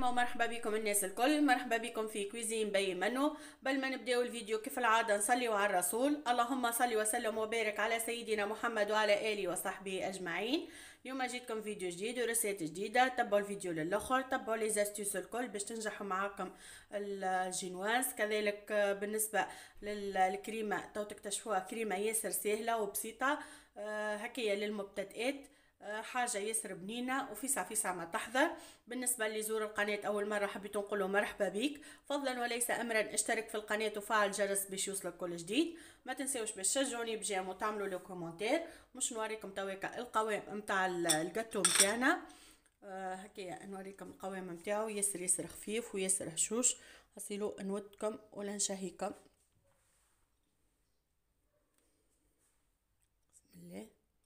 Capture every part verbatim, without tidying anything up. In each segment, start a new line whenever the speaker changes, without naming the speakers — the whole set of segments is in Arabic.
مرحبا ومرحبا بكم الناس الكل. مرحبا بكم في كويزين بي منو. بل ما نبداو الفيديو كيف العاده نصلي على الرسول، اللهم صل وسلم وبارك على سيدنا محمد وعلى اله وصحبه اجمعين. اليوم جيتكم فيديو جديد ورسالة جديده، تبعوا الفيديو للاخر، تبعوا لي زاستيوس الكل باش تنجحوا معاكم الجينواز. كذلك بالنسبه للكريمه تو تكتشفوها كريمه ياسر سهله وبسيطه، هكيا للمبتدئات، حاجة ياسر بنينة وفيسع فيسع ما تحضر. بالنسبة اللي يزور القناة أول مرة حبيت نقوله مرحبا بيك، فضلا وليس أمرا اشترك في القناة وفعل الجرس باش يوصلك كل جديد. ما تنسيوش باش تشجعوني بجيم وتعملوا لي كومنتير. مش نوريكم تويكا القوام متاع الجاتو متاعنا، آه هكيا نوريكم القوام متاعو ياسر ياسر خفيف وياسر هشوش. غسيلو نودكم ولا نشهيكم. بسم الله.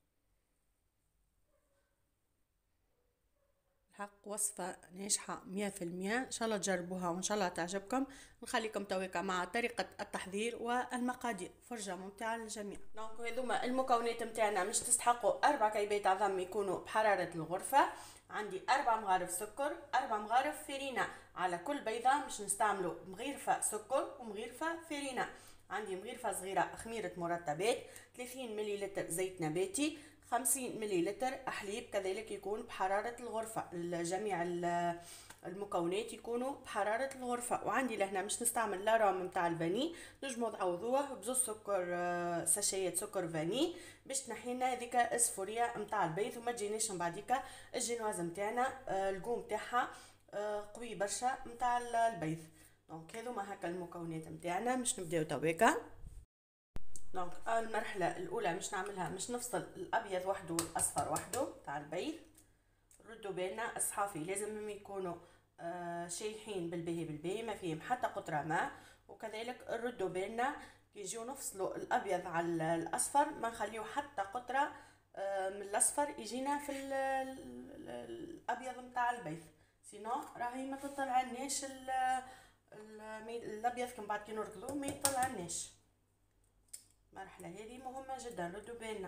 الحق وصفة ناجحة مية في المية، ان شاء الله تجربوها وان شاء الله تعجبكم. نخليكم تويكا مع طريقة التحضير والمقادير، فرجة ممتعة للجميع. دونك هذوما المكونات متاعنا، مش تستحقوا اربع كيبات عظم يكونوا بحرارة الغرفة. عندي اربع مغارف سكر، اربع مغارف فرينة على كل بيضة، مش نستعملوا مغيرفة سكر ومغيرفة فرينة. عندي مغيرفة صغيرة خميرة مرطبات، ثلاثين مليلتر زيت نباتي، خمسين مليلتر حليب كذلك يكون بحرارة الغرفة. جميع المكونات يكونوا بحرارة الغرفة. وعندي لهنا مش نستعمل لا رام متاع الفاني، نجموا تعوضوه بزوز سكر، ساشيات سكر فاني باش تنحينا هذيك الصفورية متاع البيض وما تجيناش من بعديك الجينواز متاعنا القوم تاعها قوي برشا متاع البيض. دونك هذوما هكا المكونات متاعنا، مش نبداو تويكا. دونك المرحله الاولى مش نعملها، مش نفصل الابيض وحده والاصفر وحده تاع البيض. ردوا بالنا الصحافي لازم يكونوا آه شايحين بالباهي بالباهي، ما فيهم حتى قطره ماء. وكذلك ردوا بالنا كي نجيو نفصلوا الابيض على الاصفر ما نخليو حتى قطره آه من الاصفر يجينا في ال ال الابيض نتاع البيض، سينو راهي ما تطلعناش الابيض كم بعد كي نركضوا ما يطلعناش. المرحلة هذه مهمة جدا، ردوا بالنا.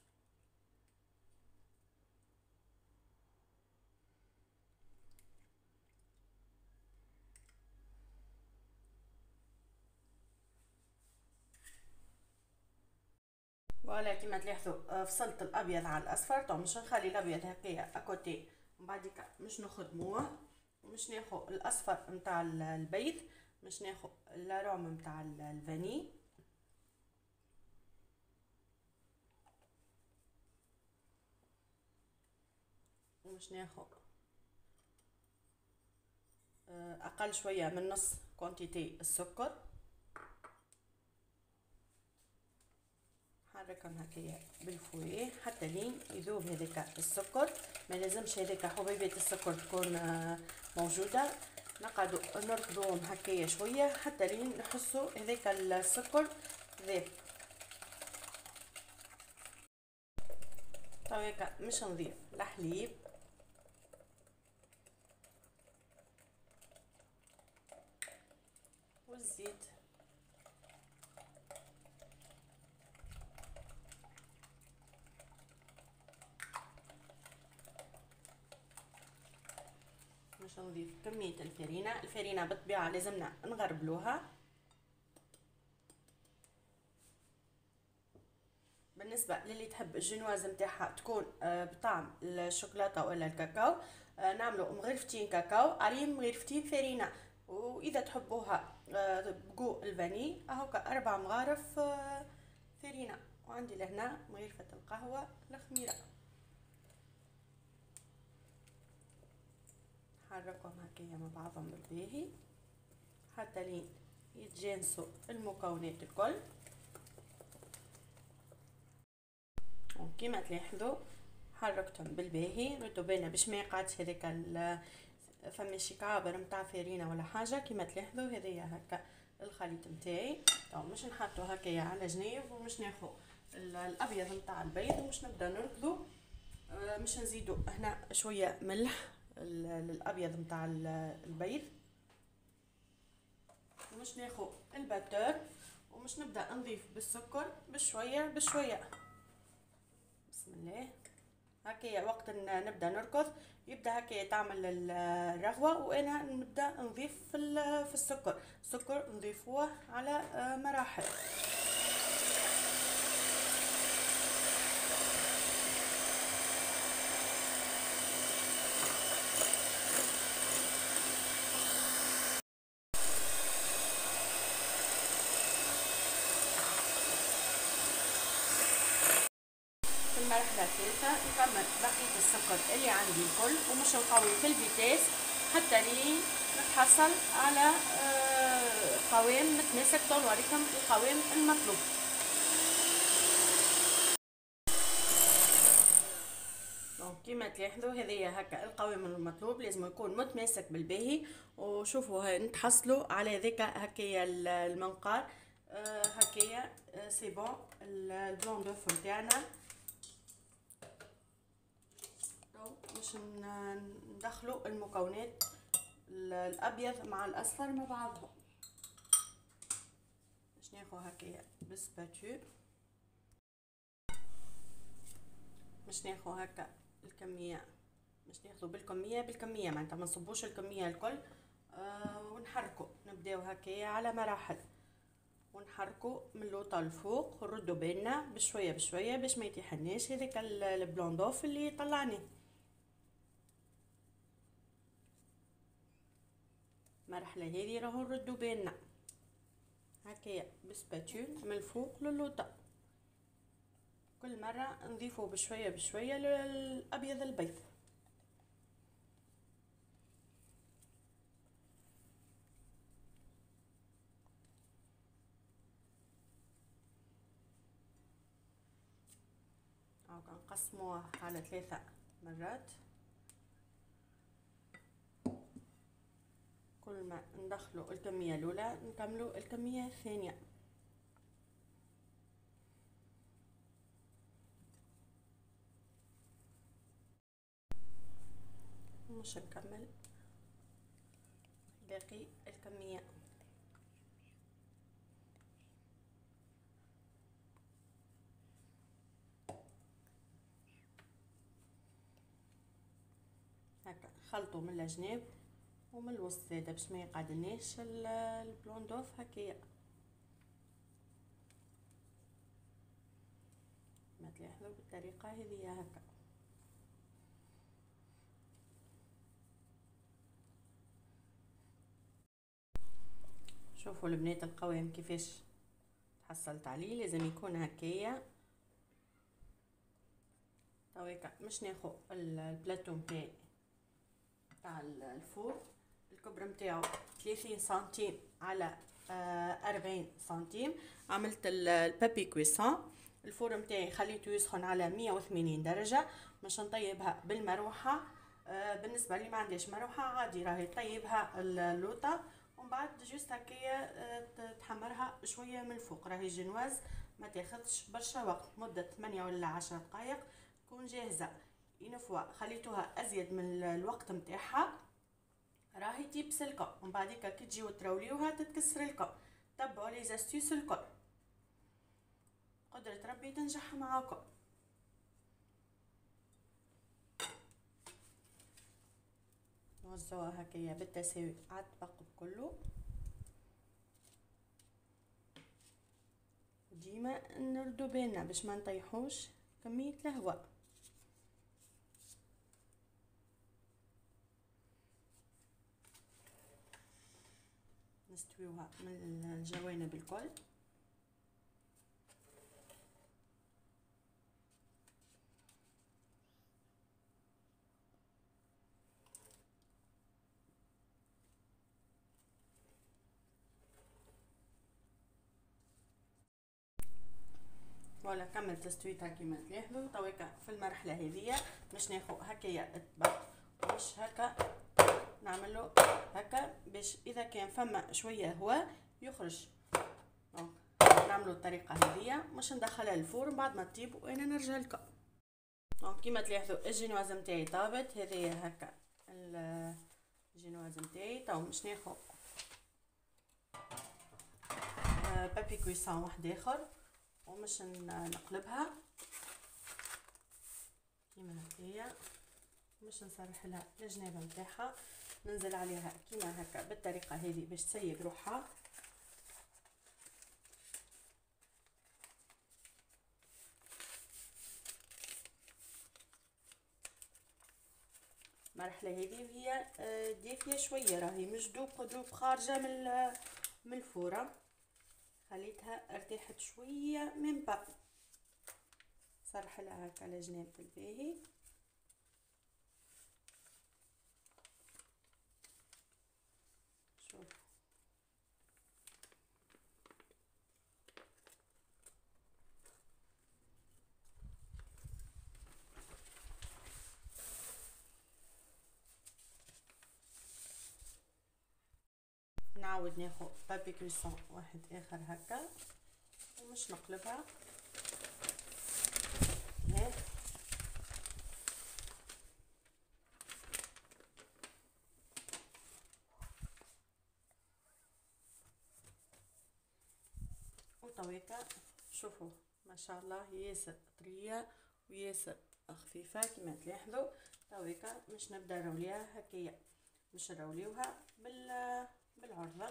ولا كيما تلاحظوا فصلت الابيض على الاصفر. طب مش نخلي الابيض هكايا اكوتي ومن بعديك مش نخدموه، ومش ناخذ الاصفر نتاع البيض، مش ناخذ الروم نتاع الفاني، ومش ناخذ اقل شويه من نص كونتيتي السكر. نحركهم هكايا بالفويه حتى لين يذوب هذاك السكر. ما لازمش هذاك حبيبات السكر تكون موجوده، نقعدوا نركضوهم هكايا شويه حتى لين نحسوا هذاك السكر ذاب. طيب مش نضيف الحليب، والزيت، مش نضيف كمية الفرينة. الفرينة بالطبيعة لازمنا نغربلوها. بالنسبة للي تحب الجينواز متاعها تكون بطعم الشوكولاتة ولا الكاكاو، نعملو مغرفتين كاكاو عليهم مغرفتين فرينة. واذا تحبوها بقو الفاني اهوكا اربع مغارف فرينة. وعندي لهنا مغرفة القهوة الخميرة. نحركهم هكايا مع بعضهم بالباهي حتى لين يتجانسوا المكونات الكل. وكما تلاحظوا حركتهم بالباهي. ردوا بالنا باش ما يقعدش هذاك فما شي كعابر نتاع فرينه ولا حاجه. كما تلاحظوا هذايا هكا الخليط نتاعي. طبعا مش نحطو هكايا على جنيب، ومش ناخذ الابيض نتاع البيض ومش نبدا نركضو. مش نزيدو هنا شويه ملح للابيض نتاع البيض، ومش ناخذ الباتور، ومش نبدا نضيف بالسكر بشويه بشويه. بسم الله هكايا وقت نبدا نركض يبدا هكايا تعمل الرغوه، وانا نبدا نضيف في السكر. السكر نضيفوه على مراحل. المرحلة الثالثة نكمل بقية السكر اللي عندي الكل، ومش نقوي في الفيتاس حتى لين نتحصل على قوام متماسك. نوريكم القوام المطلوب. كما تلاحظوا هذايا هكا القوام المطلوب، لازم يكون متماسك بالباهي. وشوفوا نتحصلوا على ذاك هكايا المنقار. هكايا سي بون البلون دوف نتاعنا. باش ندخلوا المكونات الابيض مع الاصفر مع بعضهم. باش ناخذ هكايا بالسباتول، باش ناخذ هكا الكميه، باش ناخذوا بالكميه بالكميه معناتها ما نصبوش الكميه الكل. آه ونحركوا، نبداو هكايا على مراحل ونحركوا من اللوطه الفوق، نردوا بالنا بشويه بشويه باش ما يتيحناش هذاك البلون دوف اللي طلعناه. المرحله هذه راهو نردوا بالنا هكايا بسباتول من الفوق للوطه، كل مره نضيفوا بشويه بشويه للابيض البيض. او كنقسموها على ثلاثه مرات. كل ما ندخلوا الكميه الاولى نكملوا الكميه الثانيه. مش نكمل باقي الكميه. هكا خلطوا من الجناب ومن الوسط زاده باش ما يقعدناش البلون دوف هكايا. ما تلاحظوا بالطريقه هذه هكا. شوفوا البنات القوام كيفاش تحصلت عليه، لازم يكون هكايا. تويكا مش ناخذ البلاتو نتاعي تاع الفور، الكبر نتاعو ثلاثين سنتيم على أربعين سنتيم. عملت البابي كويسون. الفور نتاعي خليته يسخن على مية وثمانين درجه، باش نطيبها بالمروحه. بالنسبه لي ما عنديش مروحه عادي راهي طيبها اللوطه، ومن بعد جوست هكايا تحمرها شويه من الفوق. راهي جنواز ما تاخذش برشا وقت، مده ثمانية ولا عشرة دقائق تكون جاهزه. ينفوا خليتوها ازيد من الوقت نتاعها راهي تيبس لكم. ومن بعديك كي تجيو تراوليوها تتكسر لكم. تبعوا لي زاستيس الكل، قدرة ربي تنجح معاكم. نوزعوها هكايا بالتساوي على الطبق كله. ديما نردو بالنا باش ما نطيحوش كمية الهواء. نستويوها من الجوانب الكل. فوالا كملت تستويتها كيما تلاحظوا. تويكا في المرحله هذه باش ناخذ هكايا الطبق، باش هكا نعملو هكا باش اذا كان فما شويه هواء يخرج. دونك نعملو الطريقه هذه، مش ندخلها للفرن بعد ما تطيب وانا نرجع لكم. دونك كيما تلاحظوا الجينواز نتاعي طابت. هذه هكا الجينواز نتاعي. تو باش ناخذ بابي كويسون واحد اخر ومش نقلبها. كيما هكايا، باش نسرح لها الجناب نتاعها، ننزل عليها كيما هكا بالطريقه هذه باش تسيق روحها. المرحله هذه وهي دافيه شويه، راهي مش دوب دوب خارجه من من الفوره، خليتها ارتاحت شويه من با صرح لها هكا على جناب بالباهي. شوف نعاود ناخذ بابي كريسون واحد اخر هكا ومش نقلبها هيك، وطويكا شوفوا ما شاء الله ياسر طريه وياسر خفيفه كما تلاحظوا. طويكا مش نبدا نروليها هكايا، مش نروليوها بال بالعرضه.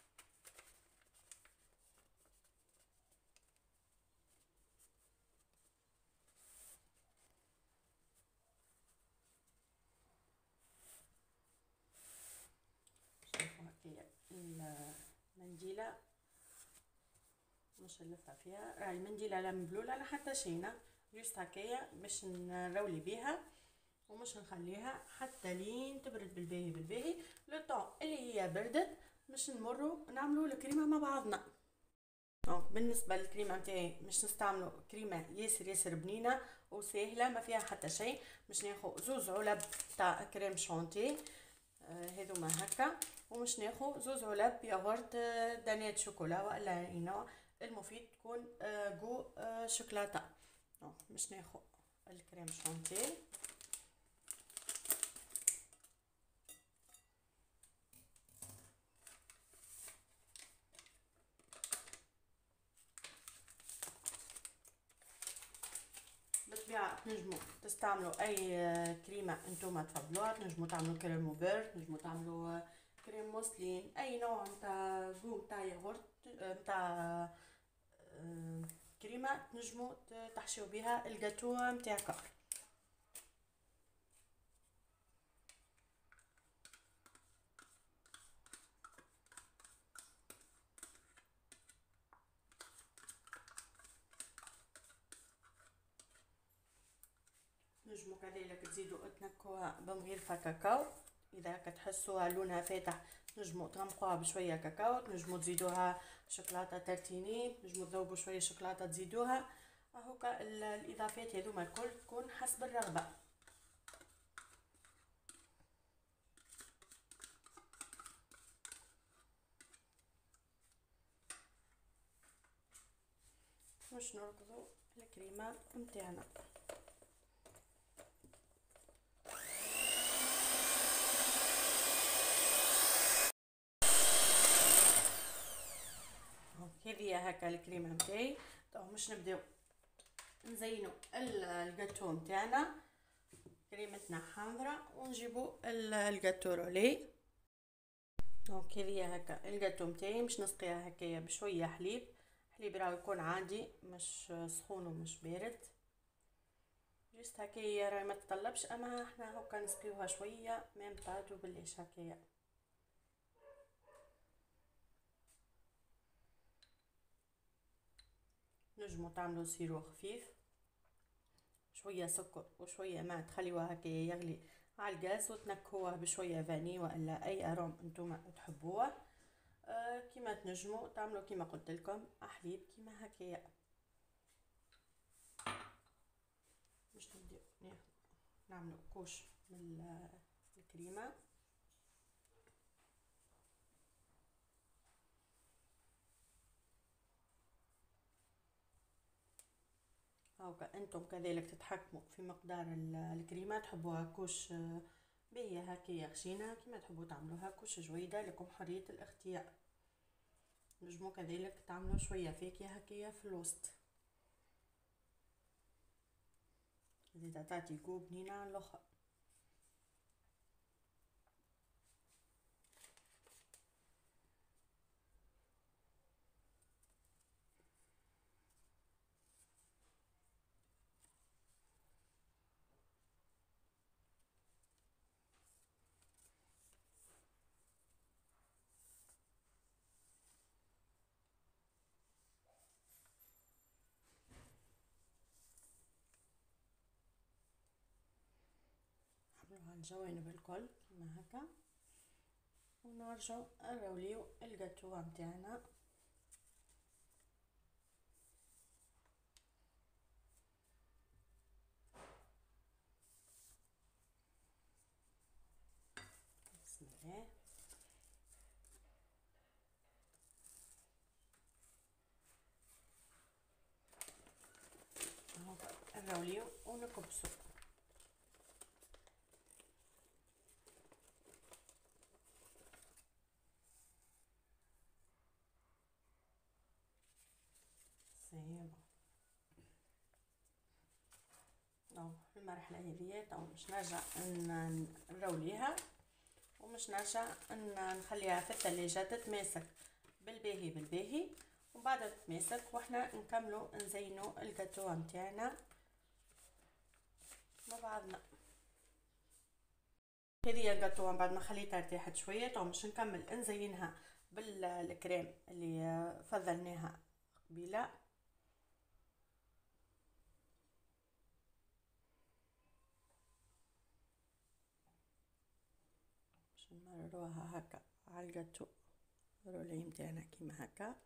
شوفوا هكايا المنديله مش نلفها فيها، راهي المنديله لا مبلوله لا حتى شينه، جوست هكايا باش نرولي بيها ومش نخليها حتى لين تبرد بالباهي بالباهي. لو طون اللي هي بردت باش نمروا نعملوا الكريمه مع بعضنا. دونك بالنسبه للكريمه نتاعي باش نستعملوا كريمه ياسر ياسر بنينه وسهله ما فيها حتى شيء. باش ناخذ زوز علب تاع كريم شونتي هذوما هكا، ومش ناخذ زوز علب ياغورت دانيت شوكولا ولا اي نوع، المفيد تكون جو شوكولاته. دونك باش ناخذ الكريم شونتي بالطبيعه تنجموا تستعملوا اي كريمه انتم تفضلوها، تنجموا تعملوا كريم موفر، تنجموا تعملوا كريم موسلين، اي نوع نتاع جو نتاع ياغورت نتاع كريمه تنجموا تحشيو بها الجاتو نتاعكم. نجموا كذلك تزيدوا تنكوها بمغرفه كاكاو، اذا كتحسوها لونها فاتح نجموا تغمقوها بشويه كاكاو، تنجموا تزيدوها شوكولاته ترتيني، نجموا تذوبوا شويه شوكولاته تزيدوها. هوكا الاضافات هذوما الكل تكون حسب الرغبه. باش نركضوا الكريمه نتاعنا. هذه هكا الكريمه نتاعي. تو باش نبداو نزينوا الجاتو نتاعنا، كريمتنا حمراء ونجيبوا الجاتو رولي. دونك هذه هكا الجاتو نتاعي باش نسقيها هكايا بشويه حليب، حليب راه يكون عادي مش سخون ومش بارد، جست هكايا راهي ما تطلبش، اما احنا هكا نسقيوها شويه ميم بادو بلاش هكايا. نجموا تعملوا سيرو خفيف، شويه سكر وشويه ماء، تخليوها هكايا يغلي على الغاز وتنكهوها بشويه فاني ولا اي اروم انتم تحبوها. آه كيما تنجموا تعملوا كيما قلت لكم حليب كيما هكايا. باش نبداو نعملوا كوش من الكريمه. هاكا انتم كذلك تتحكموا في مقدار الكريمه، تحبوها كوش باهيه هكايا خشينه كيما تحبوا تعملوها كوش جويده، لكم حريه الاختيار. نجموا كذلك تعملوا شويه فاكهه هكايا في الوسط. زيدا تعطي جو بنينة على الاخر. نعملوها الجوانب الكل كيما هكا، ونرجعو نروليو الجاتو متاعنا. بسم الله. نروليو ونكبسو. سي بون في المرحله هذه تو باش نرجع نروليها، ومش نرجع نخليها في الثلاجه تتماسك بالباهي بالباهي، ومن بعد تتماسك وحنا نكملوا نزينوا الجاتو نتاعنا مع بعضنا. هذه الجاتو بعد ما خليتها ارتاحت شويه تو باش نكمل نزينها بالكريم اللي فضلناها قبيله. باش نمرروها هكا على الجاتو رولي متاعنا كيما هكا.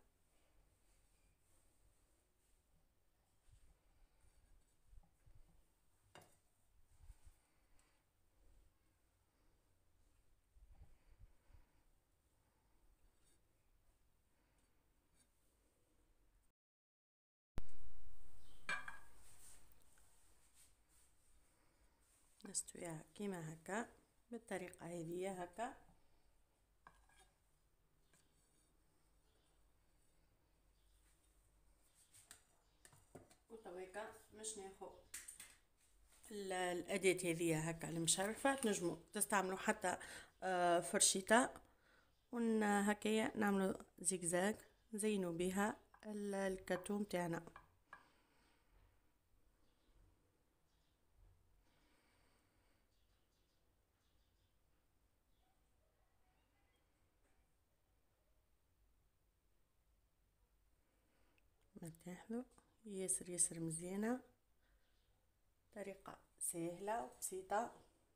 نستويها كيما هكا بالطريقه هذه هكا. وتويكا باش ناخذ الاداه هذه هكا المشرفه، تنجموا تستعملوا حتى فرشيطه، ون هكايا نعملوا زيكزاك نزينوا بها الكاتو نتاعنا. تلاحظوا ياسر ياسر مزيانه، طريقه سهله وبسيطه.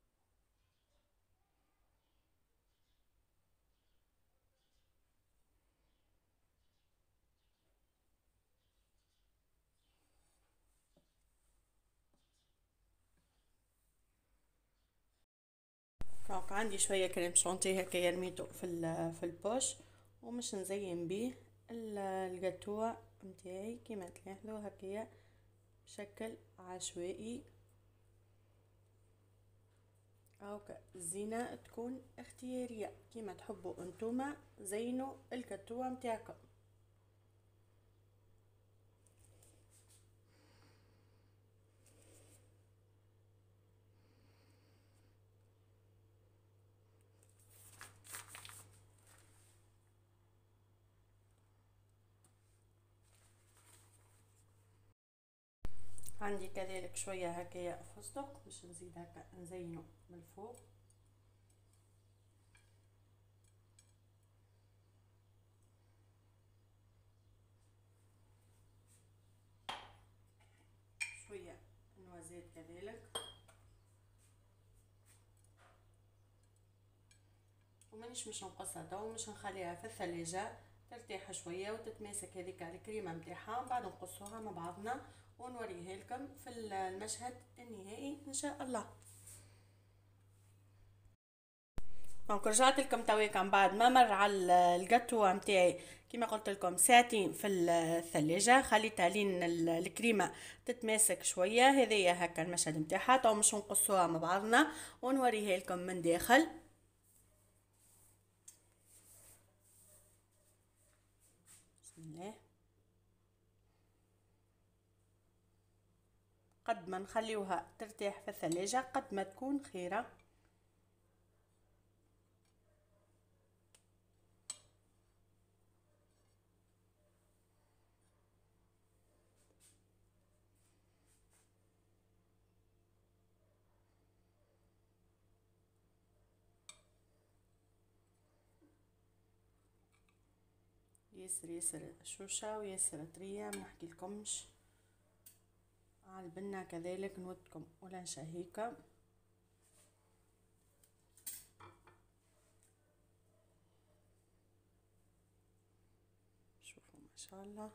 دونك عندي شويه كريم شونتي هكايا رميته في في البوش، ومش نزين به الجاتوه نتاعي كيما تلاحظوا هكايا بشكل عشوائي. هاكا الزينه تكون اختياريه كيما تحبوا انتوما زينوا الجاتوه نتاعكم. عندي كذلك شويه هكايا فستق باش نزيد هكا نزينه من الفوق. شويه نوازيت كذلك، ومانيش مش نقصها تو، مش نخليها في الثلاجه ترتاح شويه وتتماسك هذيك الكريمه نتاعها، بعد نقصوها مع بعضنا ونوريها لكم في المشهد النهائي ان شاء الله. دونك رجعت لكم تويكا من بعد ما مر على الجاتو نتاعي كيما قلت لكم ساعتين في الثلاجه، خليتها لين الكريمه تتماسك شويه. هذه هكا المشهد نتاعها تو مش نقصوها مع بعضنا ونوريها لكم من داخل. بسم الله. قد ما نخليوها ترتاح في الثلاجة قد ما تكون خيرة. ياسر ياسر شوشة وياسر طرية، منحكي لكمش على البنة كذلك نودكم ولا نشهيكم. شوفوا ما شاء الله.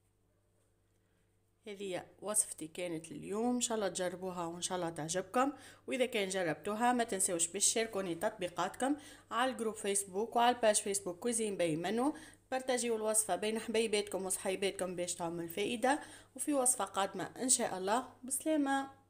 هذه وصفتي كانت اليوم، ان شاء الله تجربوها وان شاء الله تعجبكم. واذا كان جربتوها ما تنسوش باش تشاركوني تطبيقاتكم على الجروب فيسبوك وعلى الباج فيسبوك كوزين باي منو، بارتاجيو الوصفة بين حبيباتكم وصحيباتكم باش تعمل فائدة. وفي وصفة قادمة ان شاء الله. بسلامة.